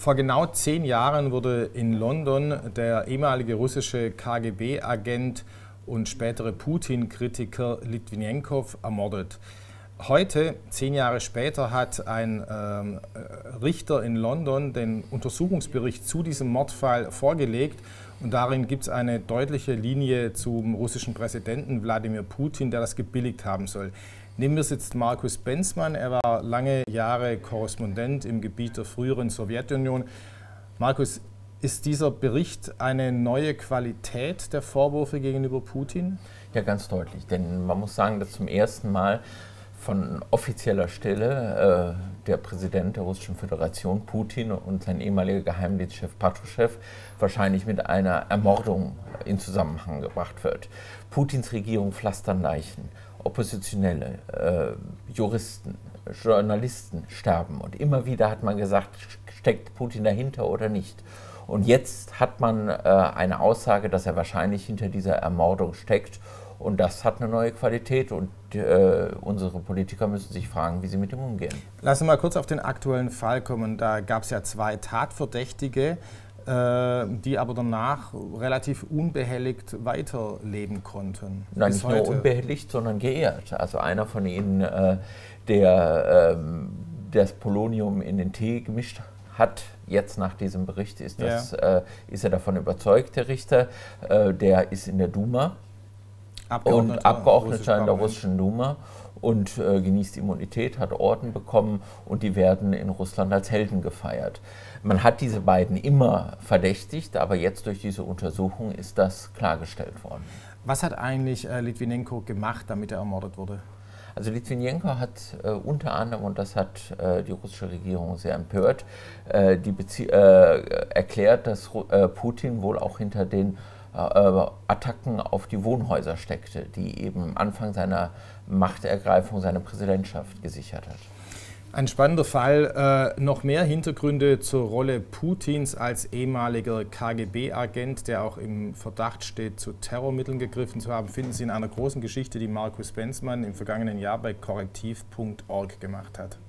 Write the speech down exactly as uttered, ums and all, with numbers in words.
Vor genau zehn Jahren wurde in London der ehemalige russische K G B-Agent und spätere Putin-Kritiker Litwinenkow ermordet. Heute, zehn Jahre später, hat ein ähm, Richter in London den Untersuchungsbericht zu diesem Mordfall vorgelegt. Und darin gibt es eine deutliche Linie zum russischen Präsidenten Wladimir Putin, der das gebilligt haben soll. Neben mir sitzt Markus Benzmann. Er war lange Jahre Korrespondent im Gebiet der früheren Sowjetunion. Markus, ist dieser Bericht eine neue Qualität der Vorwürfe gegenüber Putin? Ja, ganz deutlich. Denn man muss sagen, dass zum ersten Mal von offizieller Stelle äh, der Präsident der Russischen Föderation, Putin, und sein ehemaliger Geheimdienstchef Patruschew wahrscheinlich mit einer Ermordung in Zusammenhang gebracht wird. Putins Regierung pflastern Leichen, Oppositionelle, äh, Juristen, Journalisten sterben. Und immer wieder hat man gesagt, steckt Putin dahinter oder nicht. Und jetzt hat man äh, eine Aussage, dass er wahrscheinlich hinter dieser Ermordung steckt. Und das hat eine neue Qualität und äh, unsere Politiker müssen sich fragen, wie sie mit ihm umgehen. Lass uns mal kurz auf den aktuellen Fall kommen. Da gab es ja zwei Tatverdächtige, äh, die aber danach relativ unbehelligt weiterleben konnten. Nein, nicht nur unbehelligt, sondern geehrt. Also einer von ihnen, äh, der äh, das Polonium in den Tee gemischt hat, jetzt nach diesem Bericht ist, das, ja. äh, ist er davon überzeugt, der Richter. Äh, der ist in der Duma. Abgeordneter und Abgeordneter in der russischen Duma und äh, genießt Immunität, hat Orden bekommen und die werden in Russland als Helden gefeiert. Man hat diese beiden immer verdächtigt, aber jetzt durch diese Untersuchung ist das klargestellt worden. Was hat eigentlich äh, Litwinenko gemacht, damit er ermordet wurde? Also Litwinenko hat äh, unter anderem, und das hat äh, die russische Regierung sehr empört, äh, die Bezie äh, erklärt, dass äh, Putin wohl auch hinter den Attacken auf die Wohnhäuser steckte, die eben Anfang seiner Machtergreifung seine Präsidentschaft gesichert hat. Ein spannender Fall. Äh, noch mehr Hintergründe zur Rolle Putins als ehemaliger K G B-Agent, der auch im Verdacht steht, zu Terrormitteln gegriffen zu haben, finden Sie in einer großen Geschichte, die Markus Benzmann im vergangenen Jahr bei korrektiv punkt org gemacht hat.